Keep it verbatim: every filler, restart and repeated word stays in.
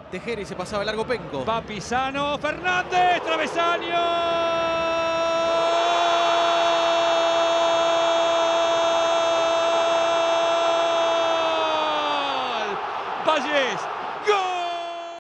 Tejera y se pasaba el largo Penco. Va Pisano, Fernández, travesaño. Valles, ¡gol!